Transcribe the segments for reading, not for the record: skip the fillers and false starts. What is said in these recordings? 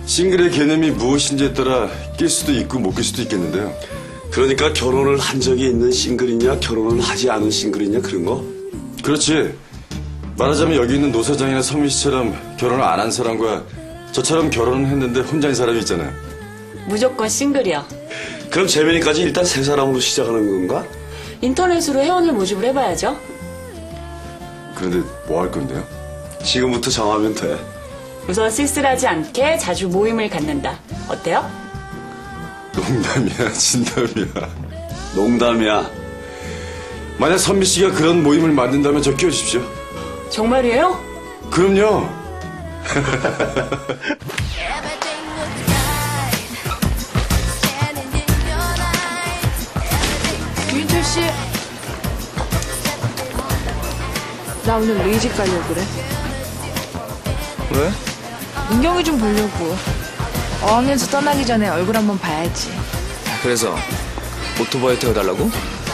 싱글의 개념이 무엇인지에 따라 낄 수도 있고 못 낄 수도 있겠는데요. 그러니까 결혼을 한 적이 있는 싱글이냐 결혼을 하지 않은 싱글이냐 그런 거? 그렇지. 말하자면 여기 있는 노 사장이나 성민 씨처럼 결혼을 안 한 사람과 저처럼 결혼을 했는데 혼자인 사람이 있잖아요. 무조건 싱글이야. 그럼 재민이까지 일단 세 사람으로 시작하는 건가? 인터넷으로 회원을 모집을 해봐야죠. 그런데 뭐 할 건데요? 지금부터 정하면 돼. 우선 쓸쓸하지 않게 자주 모임을 갖는다. 어때요? 농담이야, 진담이야. 농담이야. 만약 선미 씨가 그런 모임을 만든다면 저 끼워주십시오. 정말이에요? 그럼요. 윤철 씨, 나 오늘 너희 집 가려고 그래. 왜? 민경이 좀 보려고. 어학연수 떠나기 전에 얼굴 한번 봐야지. 그래서 오토바이 태워달라고?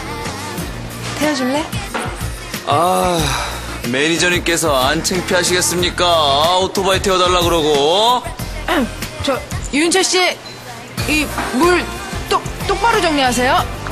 태워줄래? 아, 매니저님께서 안 창피하시겠습니까? 오토바이 태워달라 그러고. 저 윤철 씨, 이 물 똑바로 정리하세요.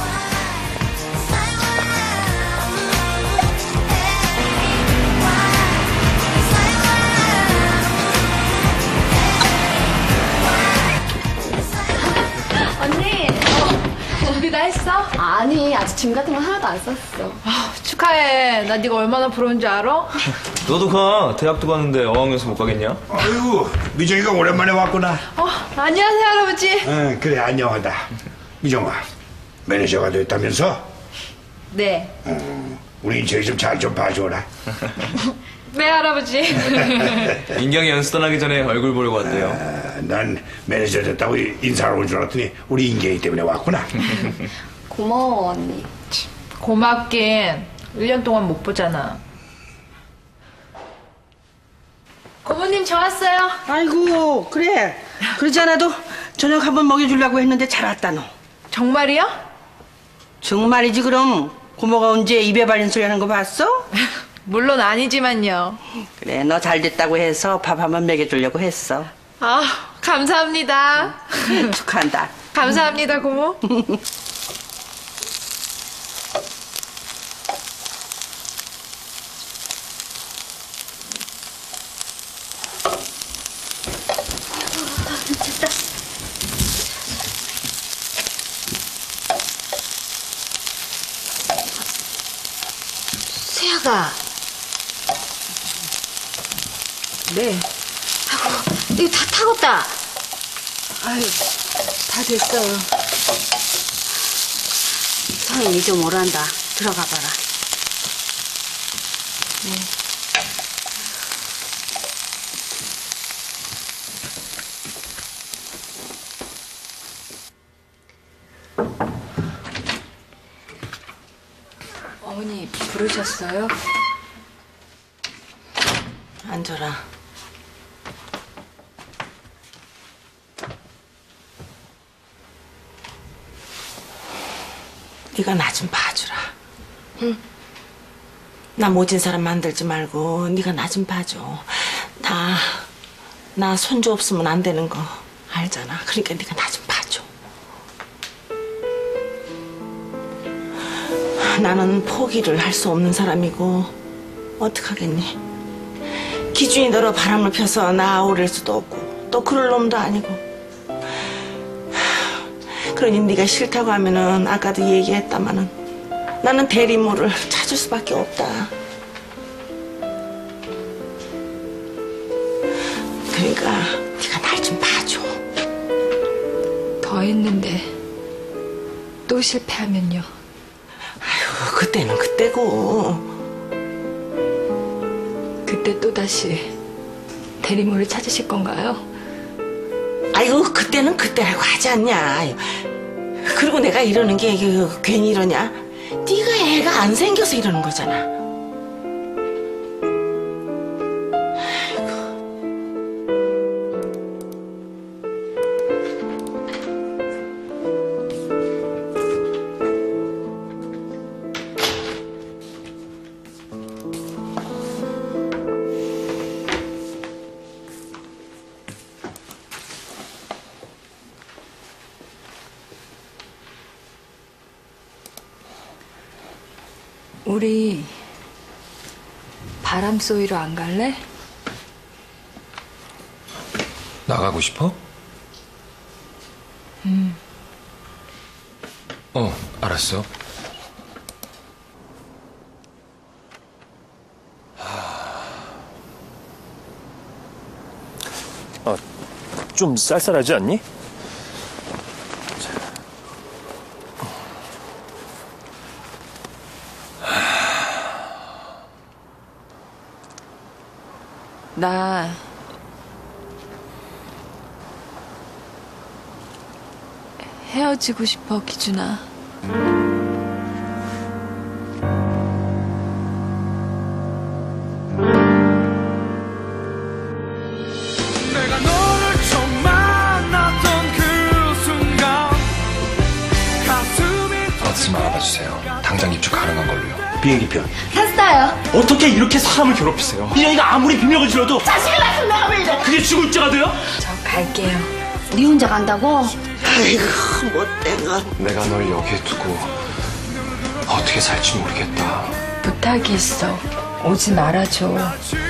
언니, 준비 다 했어? 아니 아직 짐 같은 거 하나도 안 썼어. 아, 축하해. 나 네가 얼마나 부러운 줄 알아? 너도 가. 대학도 갔는데 어학연수 못 가겠냐? 아이고, 미정이가 오랜만에 왔구나. 안녕하세요, 할아버지. 응, 그래, 안녕하다. 미정아, 매니저가 됐다면서? 네. 우리 인철이 좀 잘 좀 봐줘라. 네, 할아버지. 민경이 연수 떠나기 전에 얼굴 보려고 왔대요. 난 매니저 됐다고 인사를 올 줄 알았더니 우리 인경이 때문에 왔구나. 고마워 언니. 고맙긴. 1년 동안 못 보잖아. 고모님 저 왔어요. 아이고 그래 그러지 않아도 저녁 한번 먹여주려고 했는데 잘 왔다 너. 정말이요? 정말이지. 그럼 고모가 언제 입에 발린 소리 하는 거 봤어? 물론 아니지만요. 그래 너 잘 됐다고 해서 밥 한번 먹여주려고 했어. 아, 감사합니다. 축하한다. 감사합니다, 고모. 세아가. 네. 이거 다 타겄다. 아유, 다 됐어요. 성인이 좀 오란다. 들어가 봐라. 어머니 부르셨어요? 앉아라. 네가 나 좀 봐주라. 응? 나 모진 사람 만들지 말고 네가 나 좀 봐줘. 나 손주 없으면 안 되는 거 알잖아. 그러니까 네가 나 좀 봐줘. 나는 포기를 할 수 없는 사람이고 어떡하겠니? 기준이 너로 바람을 펴서 나 아우릴 수도 없고 또 그럴 놈도 아니고. 그러니 네가 싫다고 하면은 아까도 얘기했다마는 나는 대리모를 찾을 수밖에 없다. 그러니까 네가 날 좀 봐줘. 더 했는데 또 실패하면요. 아유, 그때는 그때고. 그때 또다시 대리모를 찾으실 건가요? 아이고, 그때는 그때라고 하지 않냐. 아유, 그리고 내가 이러는 게 괜히 이러냐? 네가 애가 안 생겨서 이러는 거잖아. 우리 바람 쏘이러 안 갈래? 나가고 싶어? 알았어. 좀 쌀쌀하지 않니? 나 헤어지고 싶어, 기준아. 내가 너를 처음 만났던 그 순간 가슴이 어디 좀 알아봐 주세요. 당장 입주 가능한 걸로요. 비행기표. 샀어요. 어떻게 이렇게 사람을 괴롭히세요? 이년이가 아무리 비명을 질러도 자식을 낳고 내가 왜 이래? 그게 죽을죄가 돼요? 저 갈게요. 네 혼자 간다고? 아이고, 못된 것. 내가 널 여기에 두고 어떻게 살지 모르겠다. 부탁이 있어. 오지 말아줘.